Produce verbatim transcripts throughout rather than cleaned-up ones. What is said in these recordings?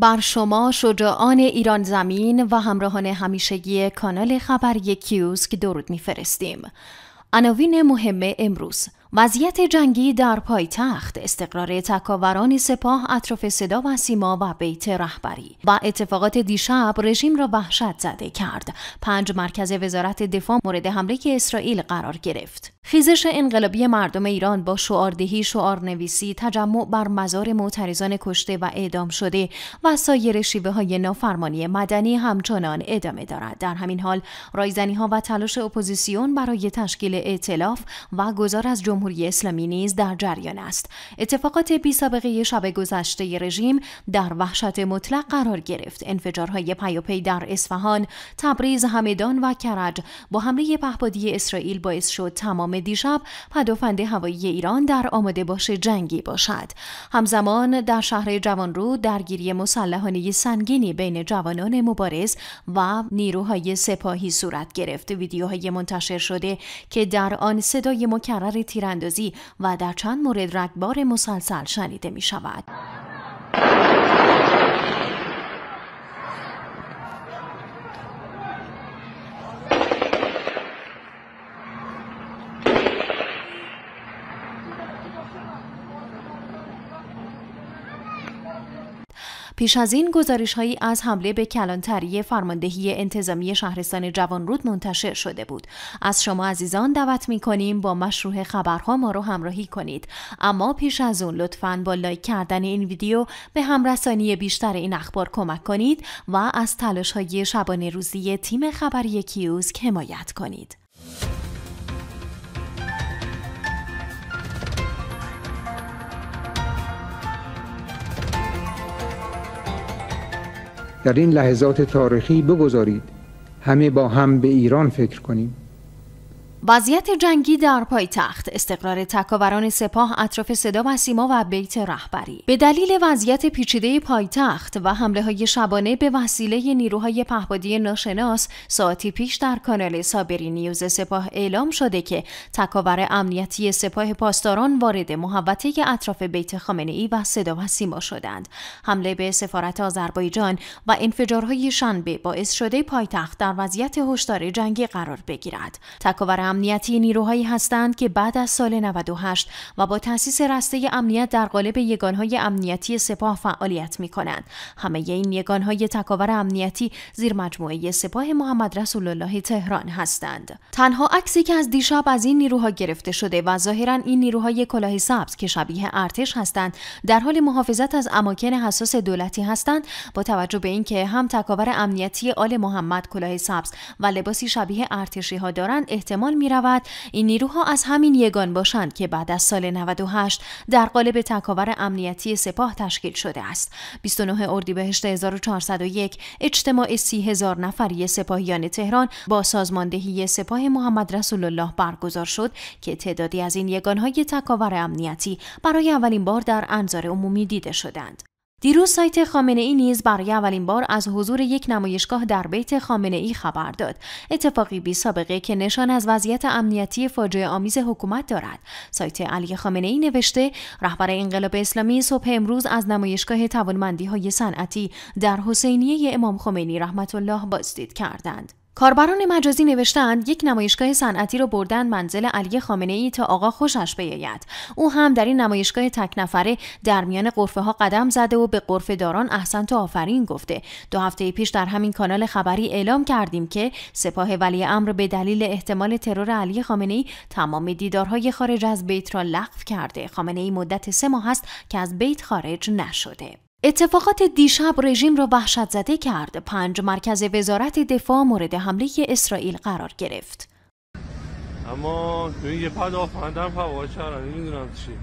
بر شما شجاعان ایران زمین و همراهان همیشگی کانال خبری کیوسک درود می‌فرستیم. عناوین مهم امروز: وضعیت جنگی در پایتخت، استقرار تکاوران سپاه اطراف صدا و سیما و بیت رهبری و اتفاقات دیشب رژیم را وحشت زده کرد. پنج مرکز وزارت دفاع مورد حمله اسرائیل قرار گرفت. خیزش انقلابی مردم ایران با شعاردهی، شعارنویسی، تجمع بر مزار معترضان کشته و اعدام شده و سایر شیوه‌های نافرمانی مدنی همچنان ادامه دارد. در همین حال رایزنی‌ها و تلاش اپوزیسیون برای تشکیل ائتلاف و گذار از جمهوری اسلامی نیز در جریان است. اتفاقات بی سابقه شب گذشته رژیم در وحشت مطلق قرار گرفت. انفجارهای پیاپی در اصفهان، تبریز، همدان و کرج با حمله پهپادی اسرائیل باعث شد تمام دیشب پدافند هوایی ایران در آماده باش جنگی باشد. همزمان در شهر جوانرود درگیری مسلحانه سنگینی بین جوانان مبارز و نیروهای سپاهی صورت گرفت. ویدیوهای منتشر شده که در آن صدای مکرر تیراندازی و در چند مورد رگبار مسلسل شنیده می شود. پیش از این گزارش‌هایی از حمله به کلانتری فرماندهی انتظامی شهرستان جوانرود منتشر شده بود. از شما عزیزان دعوت می‌کنیم با مشروع خبرها ما رو همراهی کنید. اما پیش از اون لطفاً با لایک کردن این ویدیو به همرسانی بیشتر این اخبار کمک کنید و از تلاش‌های شبانه روزی تیم خبری کیوسک حمایت کنید. در این لحظات تاریخی بگذارید همه با هم به ایران فکر کنیم. وضعیت جنگی در پایتخت، استقرار تکاوران سپاه اطراف صدا و سیما و بیت رهبری. به دلیل وضعیت پیچیده پایتخت و حمله های شبانه به وسیله نیروهای پهپادی ناشناس، ساعتی پیش در کانال صابری نیوز سپاه اعلام شده که تکاور امنیتی سپاه پاسداران وارد محوطه اطراف بیت خامنه‌ای و صدا و سیما شدند. حمله به سفارت آذربایجان و انفجارهای شنبه باعث شده پایتخت در وضعیت هشدار جنگی قرار بگیرد. تکاور امنیتی نیروهایی هستند که بعد از سال نود و هشت و با تأسیس رسته امنیت در قالب یگانهای امنیتی سپاه فعالیت می کنند. همه این یگانهای تکاور امنیتی زیر مجموعه سپاه محمد رسول الله تهران هستند. تنها عکسی که از دیشب از این نیروها گرفته شده و ظاهرا این نیروهای کلاه سبز که شبیه ارتش هستند در حال محافظت از اماکن حساس دولتی هستند، با توجه به اینکه هم تکاور امنیتی آل محمد کلاه سبز و لباسی شبیه ارتشی ها دارند، احتمال می رود این نیروها از همین یگان باشند که بعد از سال نود و هشت در قالب تکاور امنیتی سپاه تشکیل شده است. بیست و نه اردیبهشت هزار و چهارصد و یک اجتماع سی هزار نفری سپاهیان تهران با سازماندهی سپاه محمد رسول الله برگزار شد که تعدادی از این یگانهای تکاور امنیتی برای اولین بار در انظار عمومی دیده شدند. دیروز سایت خامنه‌ای نیز برای اولین بار از حضور یک نمایشگاه در بیت خامنه‌ای خبر داد. اتفاقی بی سابقه که نشان از وضعیت امنیتی فاجعه آمیز حکومت دارد. سایت علی خامنه‌ای نوشته رهبر انقلاب اسلامی صبح امروز از نمایشگاه توانمندی‌های صنعتی در حسینیه امام خمینی رحمت الله بازدید کردند. کاربران مجازی نوشتند یک نمایشگاه صنعتی رو بردن منزل علی خامنه‌ای تا آقا خوشش بیاید. او هم در این نمایشگاه تک نفره در میان غرفه ها قدم زده و به غرفه داران احسن و آفرین گفته. دو هفته پیش در همین کانال خبری اعلام کردیم که سپاه ولی امر به دلیل احتمال ترور علی خامنه‌ای تمام دیدارهای خارج از بیت را لغو کرده. خامنه‌ای مدت سه ماه است که از بیت خارج نشده. اتفاقات دیشب رژیم را وحشت زده کرد. پنج مرکز وزارت دفاع مورد حمله اسرائیل قرار گرفت. اما یه پدافندم هوا کردن، نمیدونم چی.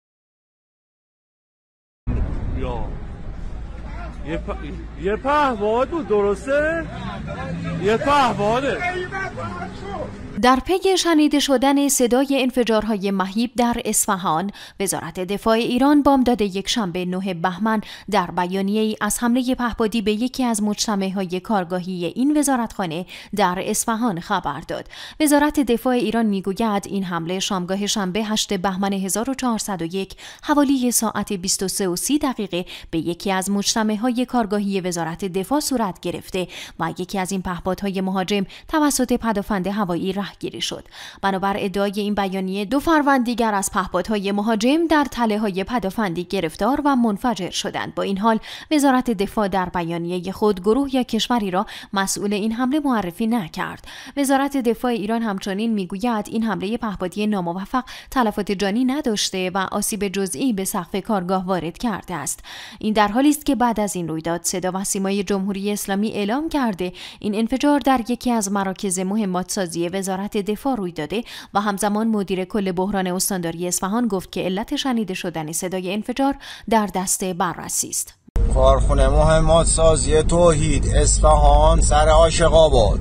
یا یه پ... یه پهپاد بود، درسته؟ یه پهپاده. در پی شنیده شدن صدای انفجارهای مهیب در اصفهان، وزارت دفاع ایران بامداد یکشنبه نه بهمن در بیانیه‌ای از حمله پهپادی به یکی از مجتمع‌های کارگاهی این وزارتخانه در اصفهان خبر داد. وزارت دفاع ایران میگوید این حمله شامگاه شنبه هشت بهمن هزار و چهارصد و یک حوالی ساعت بیست و سه و سی دقیقه به یکی از مجتمع‌های های کارگاهی وزارت دفاع صورت گرفته و یکی از این پهپادهای مهاجم توسط پدافند هوایی رهگیری شد. بنابر ادعای این بیانیه دو فروند دیگر از پهپادهای مهاجم در تله‌های پدافندی گرفتار و منفجر شدند. با این حال وزارت دفاع در بیانیه خود گروه یا کشوری را مسئول این حمله معرفی نکرد. وزارت دفاع ایران همچنین میگوید این حمله پهپادی ناموفق تلفات جانی نداشته و آسیب جزئی به سقف کارگاه وارد کرده است. این در حالی است که بعد از این رویداد صدا و سیمای جمهوری اسلامی اعلام کرده این انفجار در یکی از مراکز مهمات سازی وزارت دفاع روی داده و همزمان مدیر کل بحران استانداری اصفهان گفت که علت شنیده شدن صدای انفجار در دست بررسی است. کارخانه مهمات سازی توحید اصفهان سر عاشق‌آباد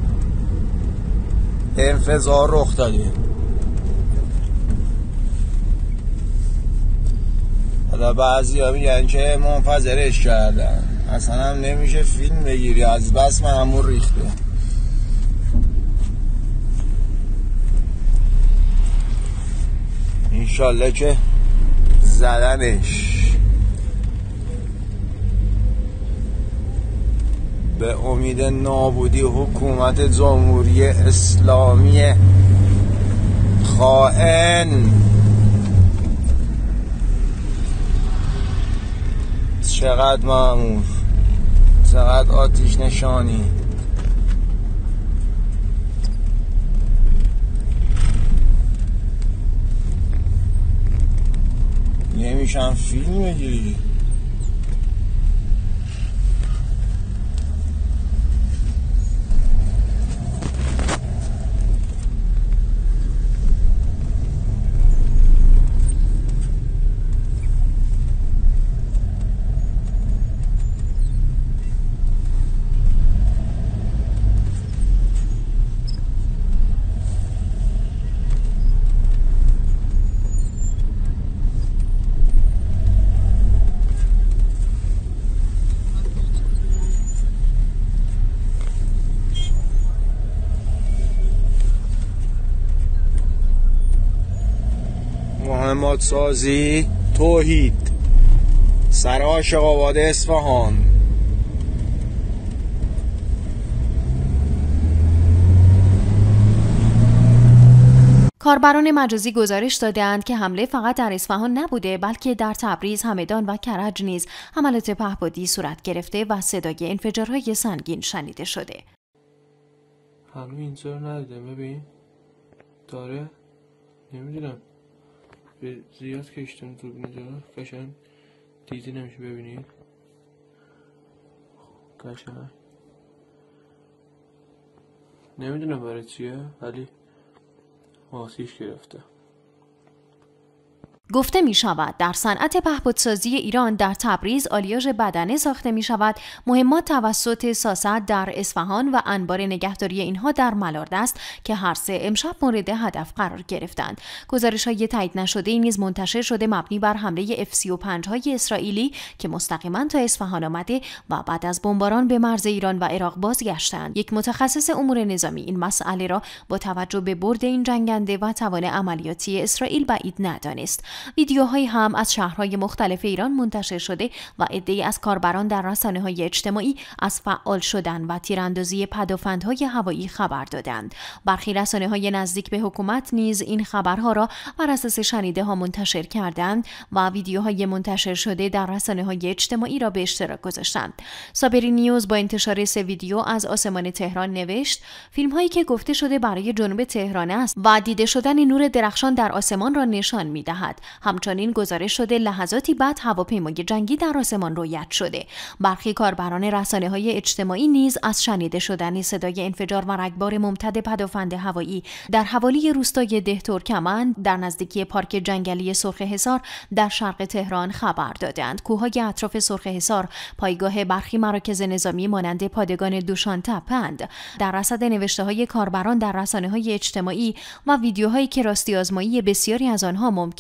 انفجار رخ داده. حالا بعضی ها میگن که منفجرش کردن، اصلا هم نمیشه فیلم بگیری از بس من همون ریخته. انشالله که زدنش به امید نابودی حکومت جمهوری اسلامی خائن. چقدر مأمور، چقدر آتش نشانی. نمیشن فیلم بگیری. مهمات سازی توحید سر عاشق‌آباد اصفهان. کاربران مجازی گزارش دادند که حمله فقط در اصفهان نبوده بلکه در تبریز، همدان و کرج نیز حملات پهپادی صورت گرفته و صدای انفجارهای سنگین شنیده شده. همه اینجا رو ندیده، ببین داره، نمیدونم به زیاد کشتم تو اینجا قشنگ دیده نمیشه ببینید قشنگ، نمیدونم برای چیه ولی آتیش گرفته. گفته می شود در صنعت پهپادسازی ایران در تبریز آلیاژ بدنه ساخته می شود. مهمات توسط ساسد در اصفهان و انبار نگهداری اینها در ملارد است که هر سه امشب مورد هدف قرار گرفتند. گزارش های تایید نشده نیز منتشر شده مبنی بر حمله اف سی و پنج های اسرائیلی که مستقیما تا اصفهان آمده و بعد از بمباران به مرز ایران و عراق بازگشتند. یک متخصص امور نظامی این مسئله را با توجه به برد این جنگنده و توان عملیاتی اسرائیل بعید ندانست. ویدیوهایی هم از شهرهای مختلف ایران منتشر شده و عده‌ای از کاربران در رسانه‌های اجتماعی از فعال شدن و تیراندازی پدافندهای هوایی خبر دادند. برخی رسانه‌های نزدیک به حکومت نیز این خبرها را بر اساس شنیده‌ها منتشر کردند و ویدیوهای منتشر شده در رسانه‌های اجتماعی را به اشتراک گذاشتند. صابری نیوز با انتشار سه ویدیو از آسمان تهران نوشت: فیلم‌هایی که گفته شده برای جنوب تهران است و دیده شدن نور درخشان در آسمان را نشان می‌دهد. همچنین گزارش شده لحظاتی بعد هواپیمای جنگی در آسمان رویت شده. برخی کاربران رسانه‌های اجتماعی نیز از شنیده شدن صدای انفجار و رگبار ممتد پدافند هوایی در حوالی روستای دهترکمند در نزدیکی پارک جنگلی سرخ حصار در شرق تهران خبر دادند. کوههای اطراف سرخ حصار پایگاه برخی مراکز نظامی مانند پادگان دوشان تپند. در رصد نوشته‌های کاربران در رسانه‌های اجتماعی و ویدیوهایی که راستی آزمایی بسیاری از آنها ممکن نیست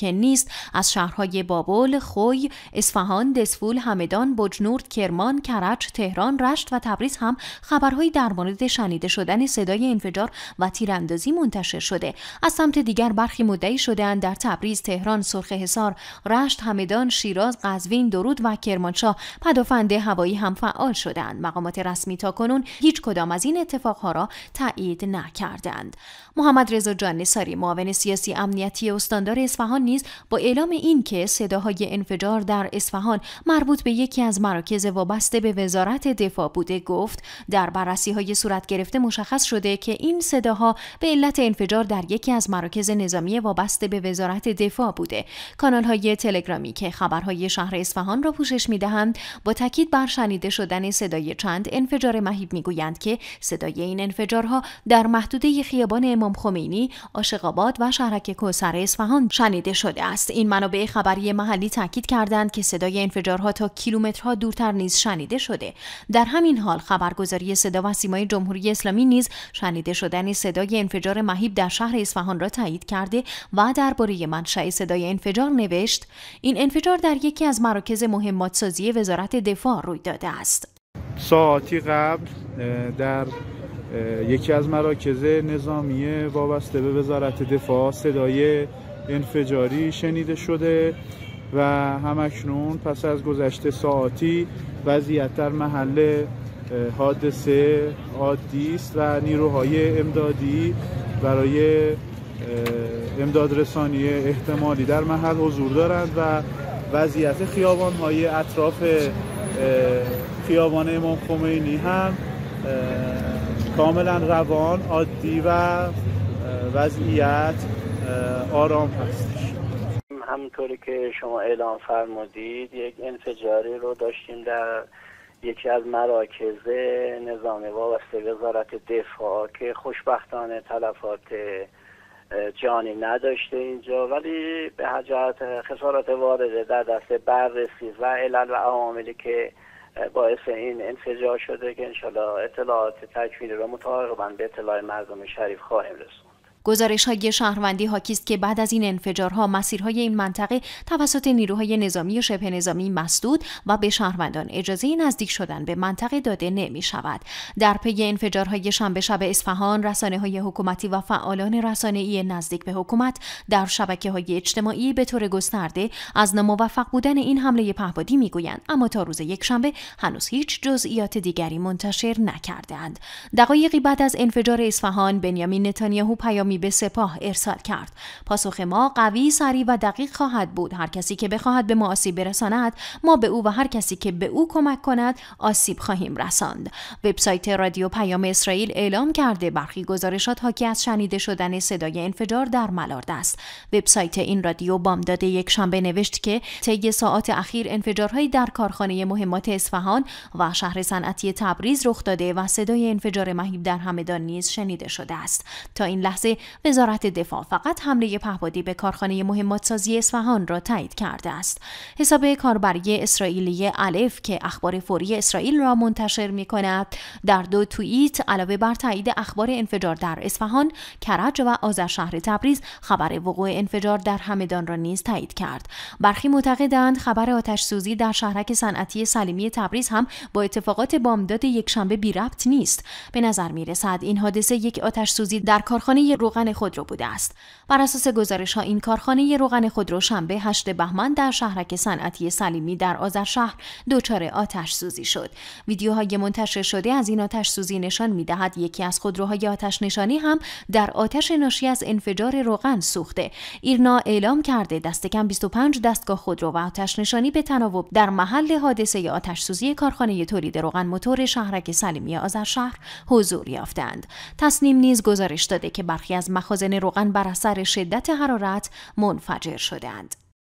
فهرست از شهرهای بابل، خوی، اصفهان، دسفول، همدان، بجنورد، کرمان، کرج، تهران، رشت و تبریز هم خبرهایی در مورد شنیده شدن صدای انفجار و تیراندازی منتشر شده. از سمت دیگر برخی مدعی شده‌اند در تبریز، تهران، سرخ رشت، همدان، شیراز، قزوین، درود و کرمانشاه پدافند هوایی هم فعال شدند. مقامات رسمی تا کنون هیچ کدام از این اتفاقها را تایید نکردند. محمد رضا جان نثاری، معاون سیاسی امنیتی استاندار اصفهان، نیز با اعلام این که صداهای انفجار در اصفهان مربوط به یکی از مراکز وابسته به وزارت دفاع بوده، گفت در بررسی‌های صورت گرفته مشخص شده که این صداها به علت انفجار در یکی از مراکز نظامی وابسته به وزارت دفاع بوده. کانال‌های تلگرامی که خبرهای شهر اصفهان را پوشش می‌دهند با تاکید بر شنیده شدن صدای چند انفجار مهیب می‌گویند که صدای این انفجارها در محدوده خیابان امام خمینی، عاشق‌آباد و شهرک کوثر اصفهان شنیده شده است. این منابع خبری محلی تاکید کردند که صدای انفجارها تا کیلومترها دورتر نیز شنیده شده. در همین حال خبرگزاری صدا و سیمای جمهوری اسلامی نیز شنیده شدن صدای انفجار مهیب در شهر اصفهان را تایید کرده و درباره منشأ صدای انفجار نوشت: این انفجار در یکی از مراکز مهمات سازی وزارت دفاع روی داده است. ساعتی قبل در یکی از مراکز نظامی وابسته به وزارت دفاع صدای انفجاری شنیده شده و همکنون پس از گذشت ساعتی وضعیت در محل حادثه عادی است و نیروهای امدادی برای امداد رسانی احتمالی در محل حضور دارند و وضعیت خیابان‌های اطراف خیابان امام خمینی هم کاملا روان، عادی و وضعیت آرام هستش. همونطوری که شما اعلام فرمودید یک انفجاری رو داشتیم در یکی از مراکز نظامی وابسته به وزارت دفاع که خوشبختانه تلفات جانی نداشته اینجا، ولی به حجت خسارات وارده در دست بررسی و علل و عواملی که باعث این انفجار شده که انشالله اطلاعات تکمیلی را مطابقاً به اطلاع مردم شریف خواهیم رسوند. گزارش‌های شهروندی حاکی است که بعد از این انفجارها مسیرهای این منطقه توسط نیروهای نظامی و شبه نظامی مسدود و به شهروندان اجازه نزدیک شدن به منطقه داده نمی‌شود. در پی انفجارهای شنبه شب اصفهان، رسانه‌های حکومتی و فعالان رسانه‌ای نزدیک به حکومت در شبکه‌های اجتماعی به طور گسترده از ناموفق بودن این حمله پهپادی می‌گویند، اما تا روز یکشنبه هنوز هیچ جزئیات دیگری منتشر نکردند. دقایقی بعد از انفجار اصفهان، بنیامین نتانیاهو پیامی به سپاه ارسال کرد: پاسخ ما قوی، سریع و دقیق خواهد بود. هر کسی که بخواهد به ما آسیب برساند، ما به او و هر کسی که به او کمک کند آسیب خواهیم رساند. وبسایت رادیو پیام اسرائیل اعلام کرده برخی گزارشات حاکی از شنیده شدن صدای انفجار در ملارد است. وبسایت این رادیو بامداد یکشنبه نوشت که طی ساعات اخیر انفجارهایی در کارخانه مهمات اصفهان و شهر صنعتی تبریز رخ داده و صدای انفجار مهیب در همدان نیز شنیده شده است. تا این لحظه وزارت دفاع فقط حمله پهپادی به کارخانه مهمات سازی اصفهان را تایید کرده است. حساب کاربری اسرائیلی الف که اخبار فوری اسرائیل را منتشر می‌کند، در دو توییت علاوه بر تایید اخبار انفجار در اصفهان، کرج و آذرشهر تبریز، خبر وقوع انفجار در همدان را نیز تایید کرد. برخی معتقدند خبر آتش سوزی در شهرک صنعتی سلیمی تبریز هم با اتفاقات بامداد یکشنبه بی ربط نیست. به نظر می‌رسد این حادثه یک آتش سوزی در کارخانه روغن خودرو بوده است. بر اساس گزارش‌ها این کارخانه روغن خودرو شنبه هشتم بهمن در شهرک صنعتی سلیمی در آذرشهر دچار آتش سوزی شد. ویدیوهای منتشر شده از این آتش سوزی نشان می‌دهد یکی از خودروهای آتش نشانی هم در آتش ناشی از انفجار روغن سوخته. ایرنا اعلام کرده دست کم بیست و پنج دستگاه خودرو و آتش نشانی به تناوب در محل حادثه آتش سوزی کارخانه تولید روغن موتور شهرک سلیمی آذرشهر حضور یافتند. تصنیم نیز گزارش داده که برخی از مخازن روغن بر اثر شدت حرارت منفجر شدند.